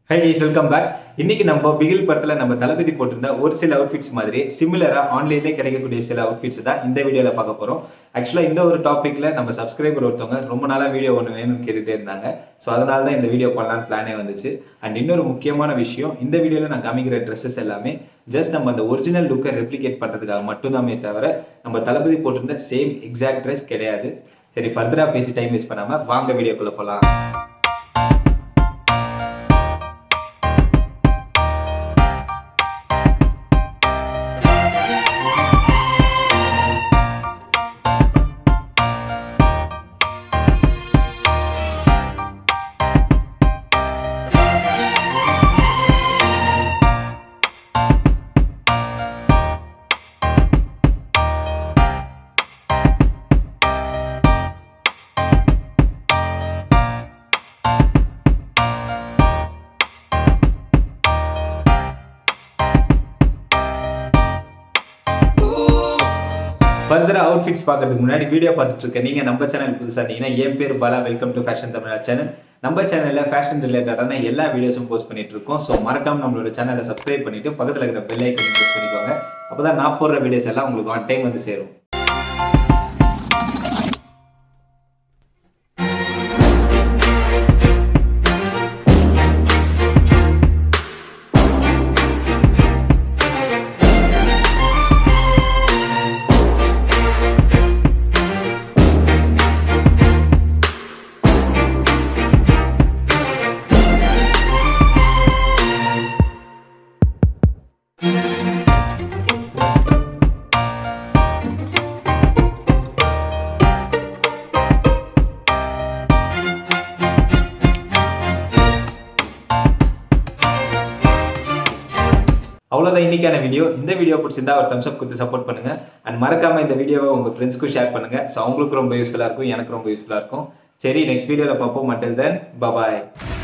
Hey guys, welcome back. இன்னைக்கு நம்ம பிகில் படத்துல நம்ம தலபதி போட்டிருந்த ஒரு சில அவுட்ஃபிட்ஸ் மாதிரி சிமிலரா ஆன்லைன்ல கிடைக்கக்கூடிய சில அவுட்ஃபிட்ஸ் தான் இந்த வீடியோல பார்க்க போறோம். ஆக்சுவலா இந்த ஒரு டாபிக்ல நம்ம சப்ஸ்கிரைபர் ஒருத்தவங்க ரொம்ப நாளா வீடியோ ஒன்று வேணும்னு கேட்டுட்டே இருந்தாங்க. ஸோ அதனால தான் இந்த வீடியோ பண்ணலான்னு பிளானே வந்துச்சு. அண்ட் இன்னொரு முக்கியமான விஷயம், இந்த வீடியோல நான் காமிக்கிற ட்ரெஸ்ஸஸ் எல்லாமே ஜஸ்ட் நம்ம அந்த ஒரிஜினல் லுக்கை ரெப்ளிகேட் பண்றதுக்காக மட்டும்தாமே தவிர நம்ம தலபதி போட்டிருந்த சேம் எக்ஸாக்ட் ட்ரெஸ் கிடையாது. சரி, ஃபர்தரா பேசி டைம் வேஸ்ட் பண்ணாம வாங்க வீடியோக்குள்ள போலாம். ஃபர்தரா அவுட்ஃபிட்ஸ் பார்க்கறதுக்கு முன்னாடி வீடியோ பார்த்துட்டு இருக்க நீங்க நம்ம சேனல் புதுசா இருந்தீங்கன்னா என் பேர் Bala, welcome to fashion Tamizha channel. நம்ம சேனல்ல ஃபேஷன் ரிலேட்டடான எல்லா வீடியோஸும் போஸ்ட் பண்ணிட்டு இருக்கோம். ஸோ மறக்காம நம்மளோட சேனலை சப்ஸ்கிரைப் பண்ணிட்டு பக்கத்தில் இருக்கிற பெல் ஐக்கன் ப்ரெஸ் பண்ணிக்கோங்க. அப்பதான் நான் போடுற வீடியோஸ் எல்லாம் உங்களுக்கு ஆன் டைம் வந்து சேரும். அவ்வளோதான் இன்னைக்கான வீடியோ. இந்த வீடியோ பிடிச்சிருந்தா ஒரு தம்ஸ் அப் கொடுத்து சப்போர்ட் பண்ணுங்க. அண்ட் மறக்காம இந்த வீடியோவை உங்க ஃப்ரெண்ட்ஸ்க்கும் ஷேர் பண்ணுங்க. ஸோ அவங்களுக்கு ரொம்ப யூஸ்ஃபுல்லாக இருக்கும், எனக்கு ரொம்ப யூஸ்ஃபுல்லாக இருக்கும். சரி, நெக்ஸ்ட் வீடியோவில் பார்ப்போம். until then, bye bye.